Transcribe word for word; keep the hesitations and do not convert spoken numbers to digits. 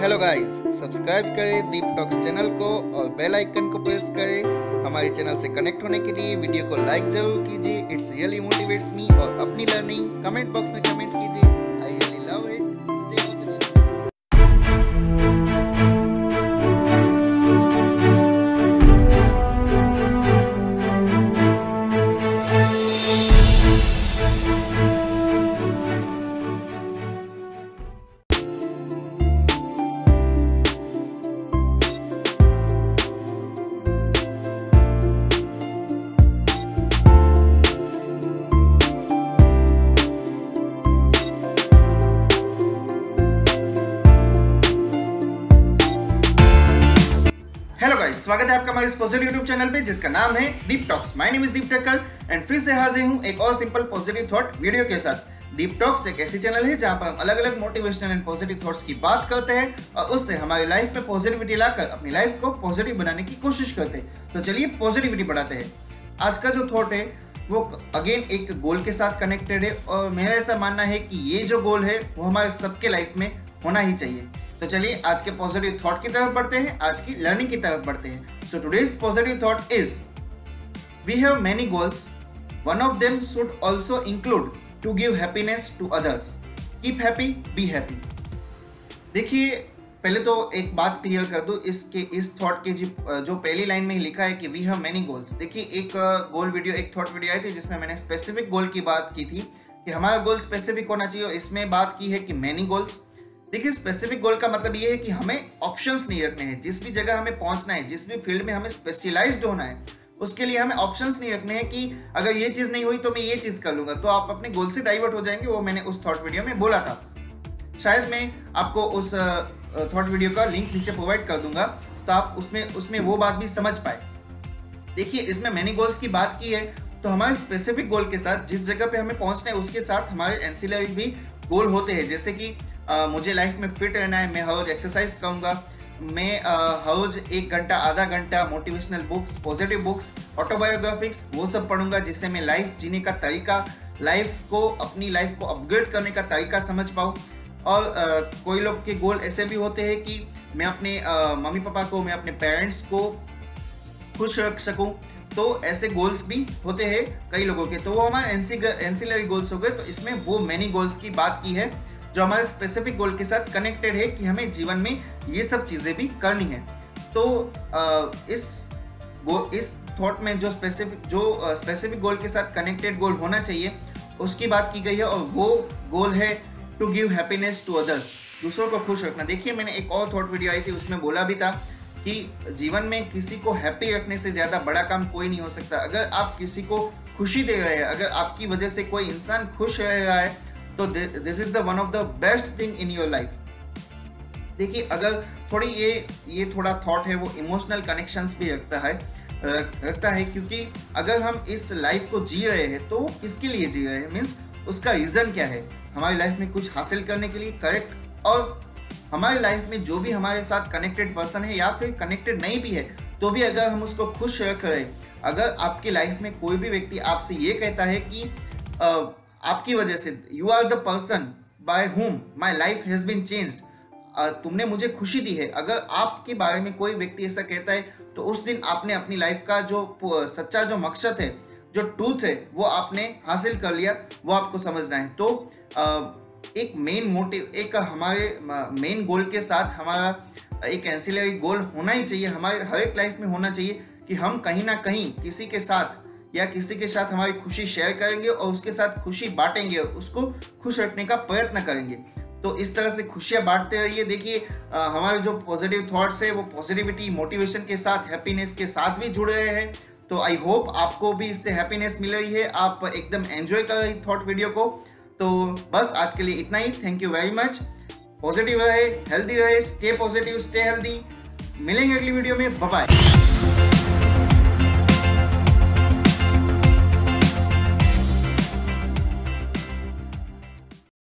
Hello guys, subscribe करें दीप talks channel को और बेल आइकन को प्रेस करें। हमारे चैनल से कनेक्ट होने के लिए वीडियो को लाइक जरूर कीजिए। It's really motivates me. और अपनी लर्निंग कमेंट बॉक्स में कमेंट कीजिए। I really love it. Stay positive. Hello guys, स्वागत है आपका हमारे इस पॉजिटिव यूट्यूब चैनल पे जिसका नाम है Deep Talks. My name is Deep Thakkar and फिर से हाजिर हूँ एक और सिंपल पॉजिटिव थॉट वीडियो के साथ। डीप टॉक्स एक ऐसी चैनल है जहाँ पर हम अलग अलग मोटिवेशनल एंड पॉजिटिव थॉट्स की बात करते हैं और उससे हमारी लाइफ में पॉजिटिविटी लाकर अपनी लाइफ को पॉजिटिव बनाने की कोशिश करते हैं। तो चलिए पॉजिटिविटी बढ़ाते हैं। आज का जो थॉट है वो अगेन एक गोल के साथ कनेक्टेड है और मेरा ऐसा मानना है कि ये जो गोल है वो हमारे सबके लाइफ में होना ही चाहिए। तो चलिए आज के पॉजिटिव थॉट की तरफ बढ़ते हैं, आज की लर्निंग की तरफ बढ़ते हैं। So today's positive thought is we have many goals, one of them should also include to give happiness to others. Keep happy, be happy. देखिए, पहले तो एक बात क्लियर कर दूं, इसके इस थॉट के जो पहली लाइन में ही लिखा है कि वी हैव मेनी गोल्स। देखिए, एक गोल वीडियो एक थॉट वीडियो आई थी जिसमें मैंने स्पेसिफिक गोल की बात की थी कि हमारा गोल स्पेसिफिक होना चाहिए और इसमें बात की है कि मेनी गोल्स। देखिए, स्पेसिफिक गोल का मतलब ये है कि हमें ऑप्शंस नहीं रखने हैं। जिस भी जगह हमें पहुंचना है, जिस भी फील्ड में हमें स्पेशलाइज्ड होना है, उसके लिए हमें ऑप्शंस नहीं रखने हैं कि अगर ये चीज नहीं हुई तो मैं ये चीज कर लूंगा, तो आप अपने गोल से डाइवर्ट हो जाएंगे। वो मैंने उस थॉट वीडियो में बोला था। शायद मैं आपको उस थॉट वीडियो का लिंक नीचे प्रोवाइड कर दूंगा, तो आप उसमें उसमें वो बात भी समझ पाए। देखिए, इसमें मैनी गोल्स की बात की है तो हमारे स्पेसिफिक गोल के साथ जिस जगह पे हमें पहुंचना है उसके साथ हमारे एंसिलरी भी गोल होते हैं। जैसे कि Uh, मुझे लाइफ में फिट रहना है, मैं हर रोज एक्सरसाइज करूंगा, मैं uh, हर रोज एक घंटा आधा घंटा motivational books, positive books, autobiographics वो सब पढ़ूंगा जिससे मैं लाइफ जीने का तरीका, लाइफ को अपनी लाइफ को अपग्रेड करने का तरीका समझ पाऊँ। और uh, कोई लोग के गोल ऐसे भी होते हैं कि मैं अपने uh, मम्मी पापा को, मैं अपने पेरेंट्स को खुश रख सकूं। तो ऐसे गोल्स भी होते हैं कई लोगों के, तो वो हमारे एंसिलरी गोल्स हो गए। तो इसमें वो मैनी गोल्स की बात की है जो हमारे स्पेसिफिक गोल के साथ कनेक्टेड है कि हमें जीवन में ये सब चीजें भी करनी है। तो आ, इस गोल इस थॉट में जो स्पेसिफिक जो स्पेसिफिक गोल के साथ कनेक्टेड गोल होना चाहिए उसकी बात की गई है और वो गोल है to give happiness to others, दूसरों को खुश रखना। देखिए, मैंने एक और थॉट वीडियो आई थी उसमें बोला भी था कि जीवन में किसी को हैप्पी रखने से ज्यादा बड़ा काम कोई नहीं हो सकता। अगर आप किसी को खुशी दे रहे हैं, अगर आपकी वजह से कोई इंसान खुश रह रहा है, तो this is the one of the best thing in your life. देखिए, अगर थोड़ी ये ये थोड़ा थॉट है वो इमोशनल कनेक्शंस भी रखता है रखता है क्योंकि अगर हम इस लाइफ को जी रहे हैं तो किसके लिए जी रहे हैं, मीन्स उसका रीजन क्या है। हमारी लाइफ में कुछ हासिल करने के लिए, करेक्ट। और हमारी लाइफ में जो भी हमारे साथ कनेक्टेड पर्सन है या फिर कनेक्टेड नहीं भी है तो भी अगर हम उसको खुश रख रहे, अगर आपकी लाइफ में कोई भी व्यक्ति आपसे ये कहता है कि आ, आपकी वजह से you are the person by whom my life has been changed, तुमने मुझे खुशी दी है, अगर आपके बारे में कोई व्यक्ति ऐसा कहता है तो उस दिन आपने अपनी लाइफ का जो सच्चा जो मकसद है, जो ट्रूथ है, वो आपने हासिल कर लिया। वो आपको समझना है। तो एक मेन मोटिव, एक हमारे मेन गोल के साथ हमारा एक एंसिलरी गोल होना ही चाहिए, हमारे हर एक लाइफ में होना चाहिए कि हम कहीं ना कहीं किसी के साथ या किसी के साथ हमारी खुशी शेयर करेंगे और उसके साथ खुशी बांटेंगे, उसको खुश रखने का प्रयत्न करेंगे। तो इस तरह से खुशियां बांटते रहिए। देखिए, हमारे जो पॉजिटिव थॉट्स है वो पॉजिटिविटी, मोटिवेशन के साथ, हैप्पीनेस के साथ भी जुड़ रहे हैं। तो आई होप आपको भी इससे हैप्पीनेस मिल रही है, आप एकदम एंजॉय कर रही थॉट वीडियो को। तो बस आज के लिए इतना ही। Thank you very much. Positive रहे, हेल्दी रहे, स्टे पॉजिटिव, स्टे हेल्दी। मिलेंगे अगली वीडियो में। Bye bye.